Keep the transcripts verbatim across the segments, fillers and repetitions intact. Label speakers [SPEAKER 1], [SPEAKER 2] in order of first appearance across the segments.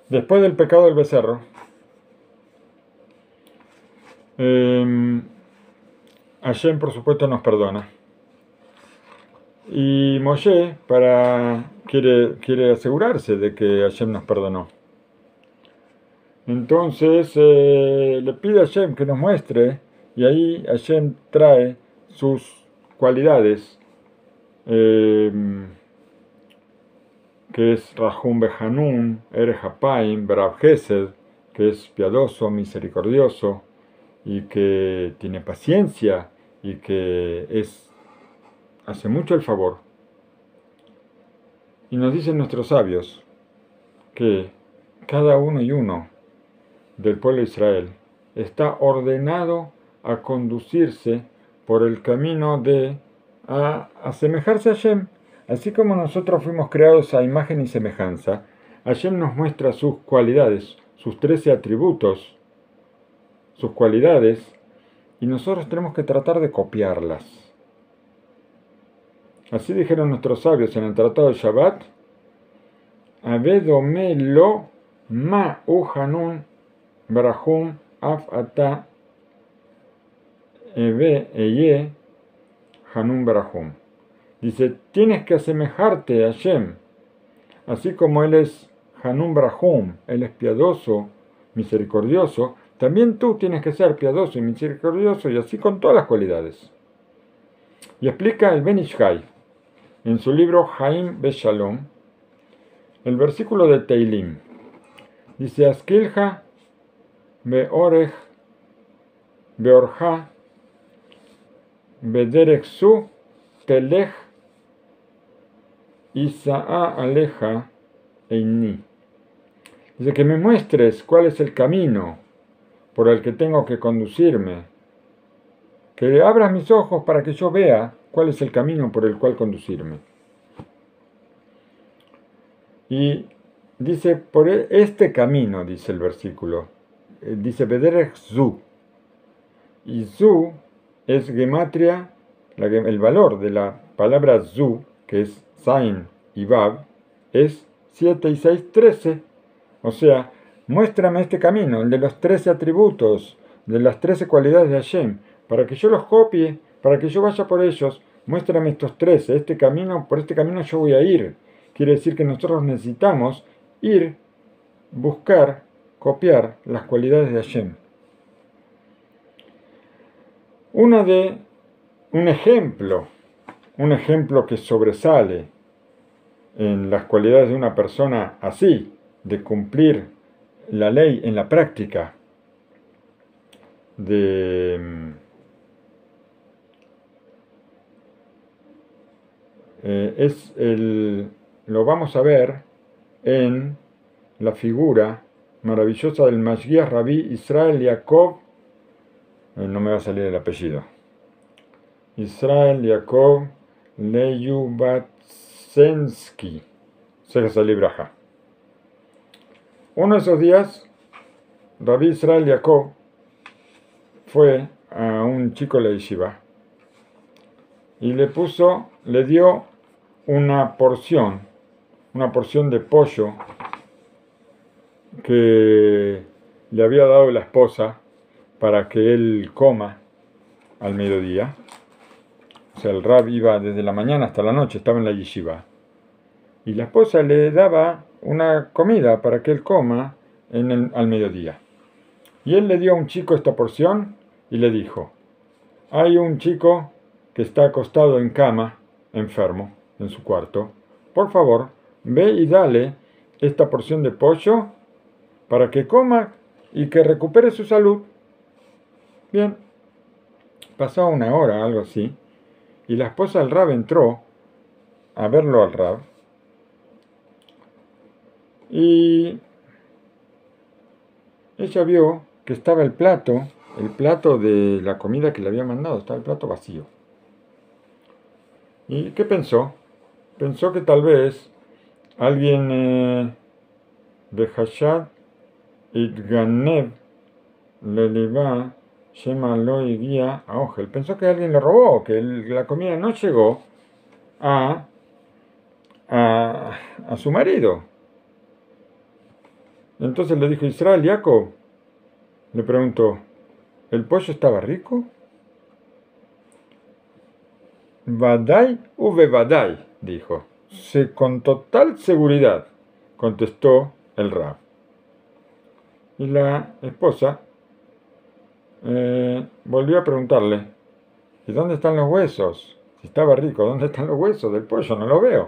[SPEAKER 1] Después del pecado del becerro, eh, Hashem por supuesto nos perdona. Y Moshe para, quiere, quiere asegurarse de que Hashem nos perdonó. Entonces eh, le pide a Hashem que nos muestre, y ahí Hashem trae sus cualidades, eh, que es Rahum Behanun, Ere Hapaim, Berav Gesed, que es piadoso, misericordioso, y que tiene paciencia, y que es, hace mucho el favor. Y nos dicen nuestros sabios que cada uno y uno del pueblo de Israel está ordenado a conducirse por el camino de a asemejarse a Hashem. Así como nosotros fuimos creados a imagen y semejanza, Hashem nos muestra sus cualidades, sus trece atributos, sus cualidades, y nosotros tenemos que tratar de copiarlas. Así dijeron nuestros sabios en el Tratado de Shabbat: Avedome lo ma u hanun barahum af ata eve eye hanun barahum. Dice, tienes que asemejarte a Hashem, así como Él es Hanun Barahum, Él es piadoso, misericordioso, también tú tienes que ser piadoso y misericordioso, y así con todas las cualidades. Y explica el Ben Ish Chai, en su libro Haim Beshalom, el versículo de Teilim. Dice, Askilja beorej beorja bederek su telej Isa'a aleja eini. Dice, que me muestres cuál es el camino por el que tengo que conducirme. Que abras mis ojos para que yo vea cuál es el camino por el cual conducirme. Y dice, por este camino, dice el versículo, dice, Bederech Zu. Y Zu es gematria, el valor de la palabra Zu, que es Zain y Bab, es siete y seis, trece. O sea, muéstrame este camino, el de los trece atributos, de las trece cualidades de Hashem, para que yo los copie, para que yo vaya por ellos. Muéstrame estos trece, este camino, por este camino yo voy a ir. Quiere decir que nosotros necesitamos ir, buscar, copiar las cualidades de Hashem. Una de, un ejemplo, un ejemplo que sobresale en las cualidades de una persona así, de cumplir la ley en la práctica, de eh, es el, lo vamos a ver en la figura maravillosa del Mashgiach Rabbi Israel Yaakov, eh, no me va a salir el apellido, Israel Yaakov Leyubatsensky, Sejasali Braja. Uno de esos días, Rabbi Israel Yaakov fue a un chico de la yeshiva y le puso, le dio una porción, una porción de pollo que le había dado la esposa para que él coma al mediodía. O sea, el Rab iba desde la mañana hasta la noche, estaba en la yeshiva. Y la esposa le daba una comida para que él coma en el, al mediodía. Y él le dio a un chico esta porción y le dijo, hay un chico que está acostado en cama, enfermo, en su cuarto. Por favor, ve y dale esta porción de pollo para que coma y que recupere su salud. Bien, pasó una hora, algo así, y la esposa del Rab entró a verlo al Rab. Y ella vio que estaba el plato, el plato de la comida que le había mandado, estaba el plato vacío. ¿Y qué pensó? Pensó que tal vez alguien de Hashad Itganev Leliba Shema lo guía a Ojel. Pensó que alguien le robó, que la comida no llegó a, a, a su marido. Entonces le dijo Israel, Jacob, le preguntó, ¿el pollo estaba rico? Vadai uve vadai, dijo. Se, con total seguridad, contestó el Rab. Y la esposa eh, volvió a preguntarle, ¿y dónde están los huesos? Si estaba rico, ¿dónde están los huesos del pollo? No lo veo.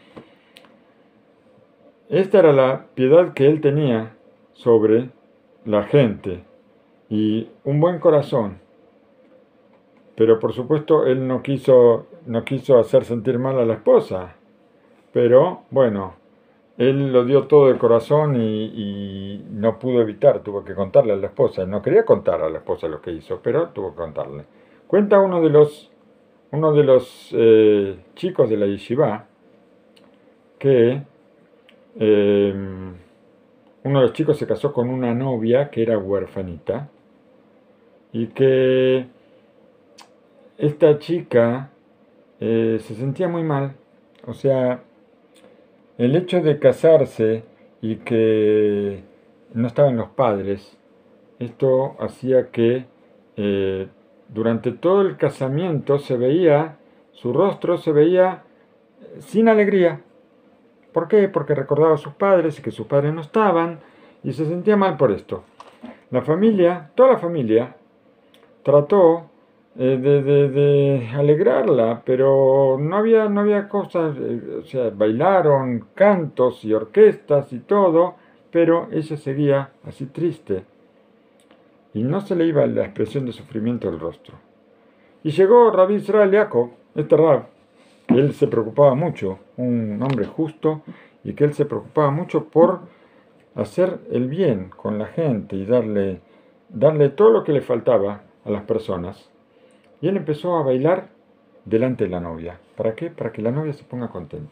[SPEAKER 1] Esta era la piedad que él tenía sobre la gente y un buen corazón. Pero por supuesto él no quiso, no quiso hacer sentir mal a la esposa. Pero bueno, él lo dio todo de corazón y, y no pudo evitar, tuvo que contarle a la esposa. No quería contar a la esposa lo que hizo, pero tuvo que contarle. Cuenta uno de los, uno de los eh, chicos de la yeshiva que eh, uno de los chicos se casó con una novia que era huerfanita y que esta chica eh, se sentía muy mal. O sea, el hecho de casarse y que no estaban los padres, esto hacía que eh, durante todo el casamiento se veía, su rostro se veía sin alegría. ¿Por qué? Porque recordaba a sus padres y que sus padres no estaban y se sentía mal por esto. La familia, toda la familia, trató eh, de, de, de alegrarla, pero no había, no había cosas, eh, o sea, bailaron cantos y orquestas y todo, pero ella seguía así triste y no se le iba la expresión de sufrimiento del rostro. Y llegó Rabbi Israel Jacob, este Rab, que él se preocupaba mucho, un hombre justo, y que él se preocupaba mucho por hacer el bien con la gente y darle, darle todo lo que le faltaba a las personas. Y él empezó a bailar delante de la novia. ¿Para qué? Para que la novia se ponga contenta.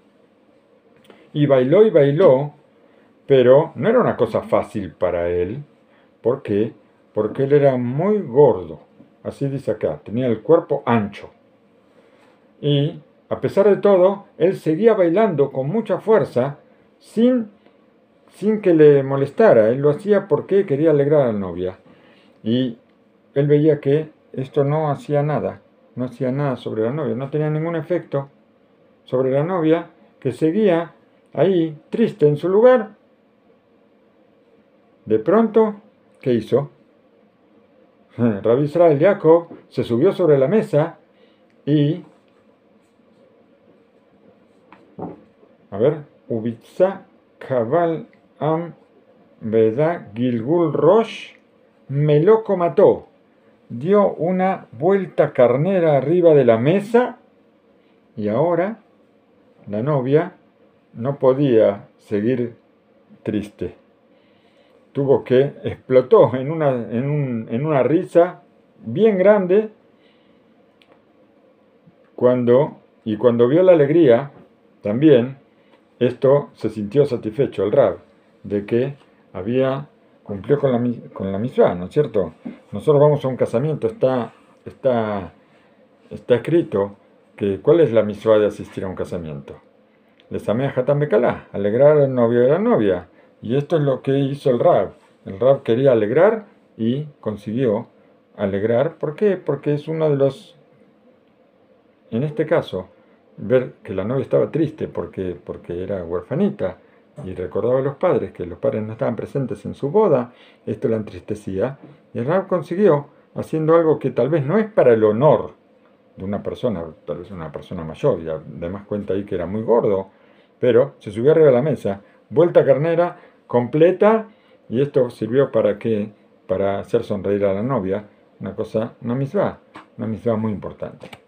[SPEAKER 1] Y bailó y bailó, pero no era una cosa fácil para él. ¿Por qué? Porque él era muy gordo. Así dice acá, tenía el cuerpo ancho. Y a pesar de todo, él seguía bailando con mucha fuerza, sin, sin que le molestara. Él lo hacía porque quería alegrar a la novia. Y él veía que esto no hacía nada, no hacía nada sobre la novia, no tenía ningún efecto sobre la novia, que seguía ahí, triste en su lugar. De pronto, ¿qué hizo? Rabbi Israel Jacob se subió sobre la mesa y a ver, Ubitza Kabal Am Beda Gilgul Rosh me lo mató. Dio una vuelta carnera arriba de la mesa y ahora la novia no podía seguir triste. Tuvo que, explotó en una, en un, en una risa bien grande cuando, y cuando vio la alegría también. Esto se sintió satisfecho el Rab, de que había cumplió con la, con la mitzvah, ¿no es cierto? Nosotros vamos a un casamiento, está, está, está escrito que ¿cuál es la mitzvah de asistir a un casamiento? Les amé a Hatam Bekalá, alegrar al novio y a la novia. Y esto es lo que hizo el Rab. El Rab quería alegrar y consiguió alegrar. ¿Por qué? Porque es uno de los, en este caso, ver que la novia estaba triste porque, porque era huerfanita y recordaba a los padres que los padres no estaban presentes en su boda, esto la entristecía, y el Rab consiguió, haciendo algo que tal vez no es para el honor de una persona, tal vez una persona mayor, y además cuenta ahí que era muy gordo, pero se subió arriba de la mesa, vuelta carnera, completa, y esto sirvió para que, para hacer sonreír a la novia, una cosa, una mitzvah, una mitzvah muy importante.